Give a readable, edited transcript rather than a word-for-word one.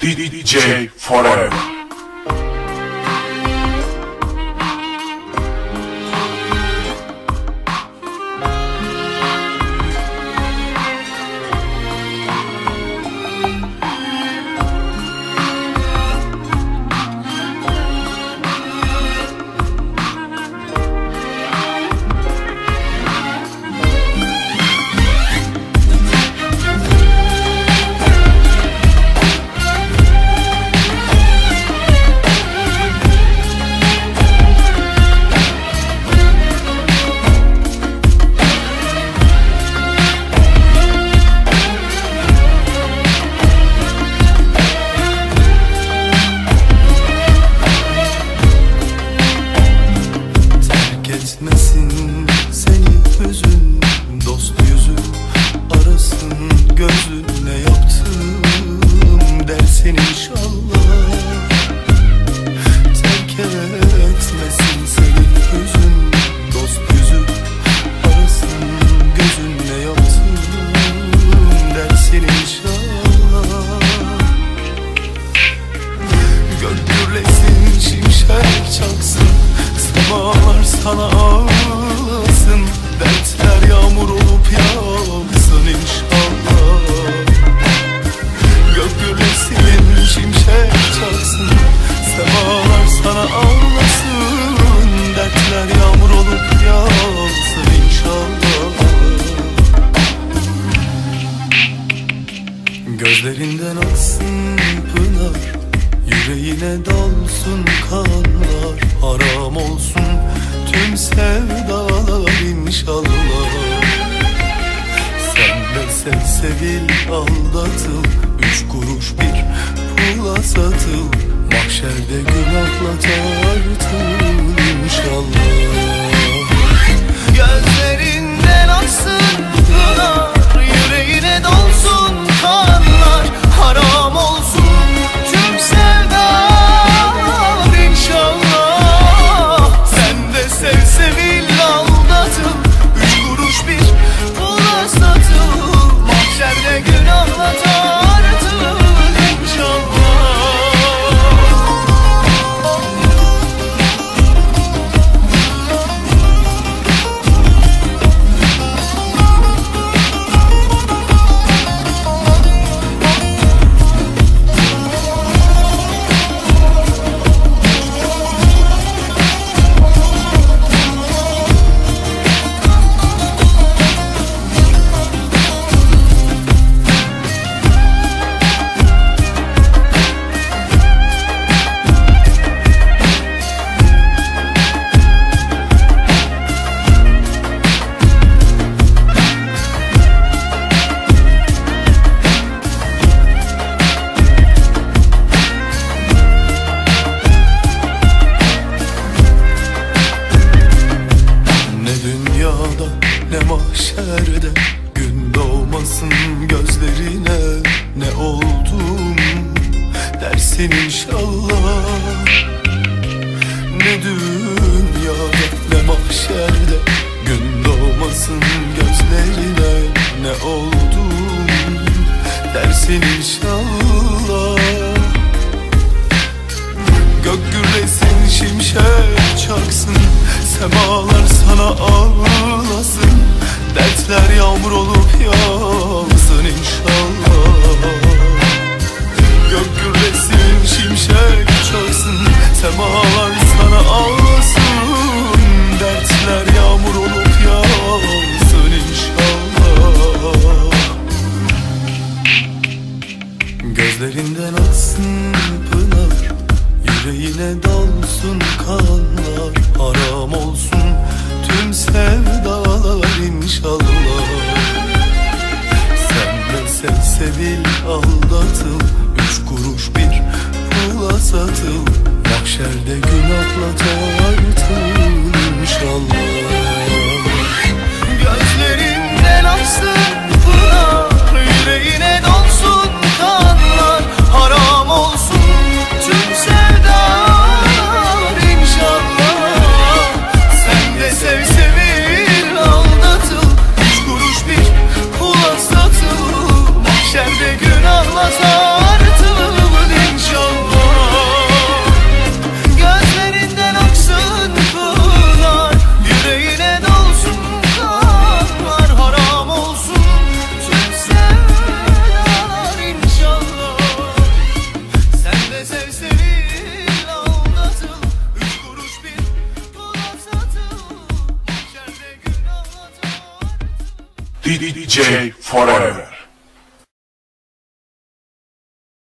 DJ Forever. Etmesin seni hüzün, dost yüzü arasın gözün, ne yaptım dersin inşallah. Terk etmesin seni hüzün, dost yüzü arasın gözün, ne yaptım dersin inşallah. Gök gürlesin, şimşek çaksın, semalar sana ağlasın, dertler yağmur olup yağsın inşallah. Gök gürlesin, şimşek çaksın, semalar sana ağlasın, dertler yağmur olup yağsın inşallah. Gözlerinden aksın pınar, yüreğine dalsın kanlar, haram olsun tüm sevdalar inşallah. Sen de sev sevil aldatıl, 3 kuruş bir pula satıl, mahşerde günahla tartıl inşallah. Gözlerinden aksın pınar, yüreğine dolsun kanlar, haram olsun tüm sevdalar inşallah. Sen de sev sevil aldatıl, 3 kuruş bir pula satıl, mahşerde günahla tartıl inşallah. Ne mahşerde gün doğmasın gözlerine, ne oldum dersin inşallah. Ne dünyada ne mahşerde gün doğmasın gözlerine, ne oldum dersin inşallah. Gök gürlesin, şimşek çaksın, semalar sana ağlasın, dertler yağmur olup yağsın inşallah. Gök gürlesin, şimşek çaksın, semalar sana ağlasın, dertler yağmur olup yağsın inşallah. Gözlerinden aksın pınar, yüreğine dalsın kanlar, haram olsun tüm sevdalar inşallah. Sen de sev sevil aldatıl, 3 kuruş bir pula satıl, mahşerde günahla tartıl inşallah. Gözlerinden aksın pınar, yüreğine dolsun kanlar, haram olsun tüm sevdalar inşallah. Sen de sev sevil aldatıl, 3 kuruş bir pula satıl, mahşerde günahla tartıl DJ Forever.